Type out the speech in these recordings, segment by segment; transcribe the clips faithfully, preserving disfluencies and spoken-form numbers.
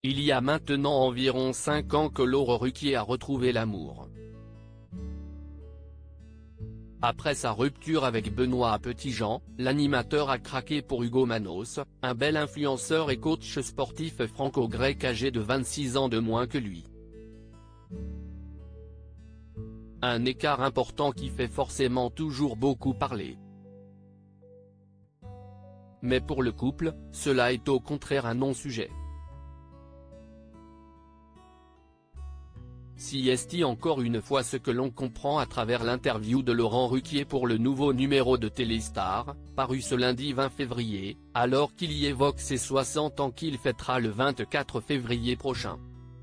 Il y a maintenant environ cinq ans que Laurent Ruquier a retrouvé l'amour. Après sa rupture avec Benoît Petitjean, l'animateur a craqué pour Hugo Manos, un bel influenceur et coach sportif franco-grec âgé de vingt-six ans de moins que lui. Un écart important qui fait forcément toujours beaucoup parler. Mais pour le couple, cela est au contraire un non-sujet. Si est encore une fois ce que l'on comprend à travers l'interview de Laurent Ruquier pour le nouveau numéro de Téléstar, paru ce lundi vingt février, alors qu'il y évoque ses soixante ans qu'il fêtera le vingt-quatre février prochain.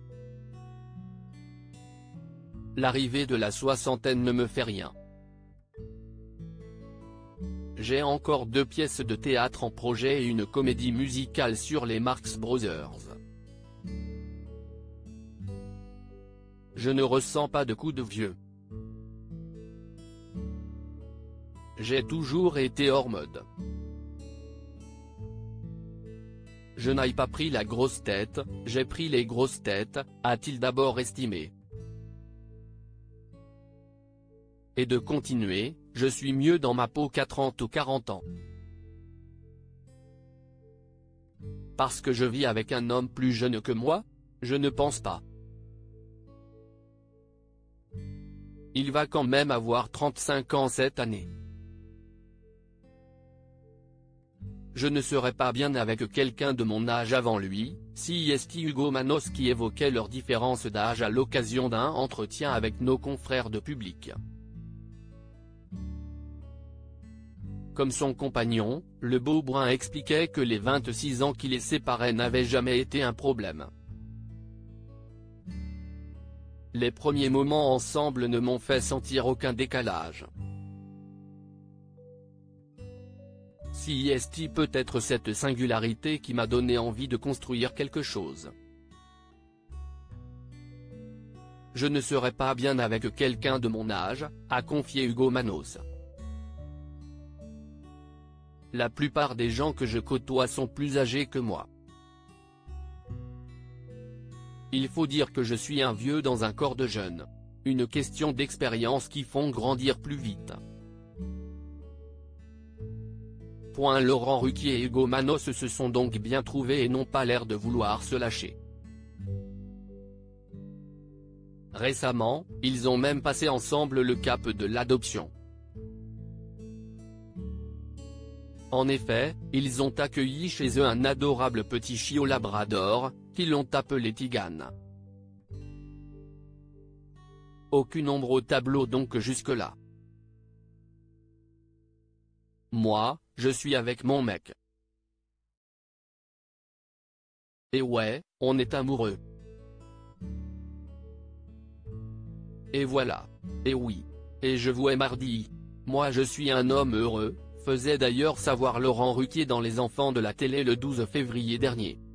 L'arrivée de la soixantaine ne me fait rien. J'ai encore deux pièces de théâtre en projet et une comédie musicale sur les Marx Brothers. Je ne ressens pas de coup de vieux. J'ai toujours été hors mode. Je n'ai pas pris la grosse tête, j'ai pris les grosses têtes, a-t-il d'abord estimé. Et de continuer, je suis mieux dans ma peau qu'à trente ou quarante ans. Parce que je vis avec un homme plus jeune que moi? Je ne pense pas. Il va quand même avoir trente-cinq ans cette année. Je ne serais pas bien avec quelqu'un de mon âge avant lui, si est Hugo Manos qui évoquait leur différence d'âge à l'occasion d'un entretien avec nos confrères de Public. Comme son compagnon, le beau brun expliquait que les vingt-six ans qui les séparaient n'avaient jamais été un problème. Les premiers moments ensemble ne m'ont fait sentir aucun décalage. Si est peut-être cette singularité qui m'a donné envie de construire quelque chose. Je ne serais pas bien avec quelqu'un de mon âge, a confié Hugo Manos. La plupart des gens que je côtoie sont plus âgés que moi. Il faut dire que je suis un vieux dans un corps de jeune. Une question d'expérience qui font grandir plus vite. Point Laurent Ruquier et Hugo Manos se sont donc bien trouvés et n'ont pas l'air de vouloir se lâcher. Récemment, ils ont même passé ensemble le cap de l'adoption. En effet, ils ont accueilli chez eux un adorable petit chiot labrador, qu'ils l'ont appelé Tigane. Aucune ombre au tableau donc jusque-là. Moi, je suis avec mon mec. Et ouais, on est amoureux. Et voilà. Et oui. Et je vous aime mardi. Moi je suis un homme heureux, faisait d'ailleurs savoir Laurent Ruquier dans Les Enfants de la télé le douze février dernier.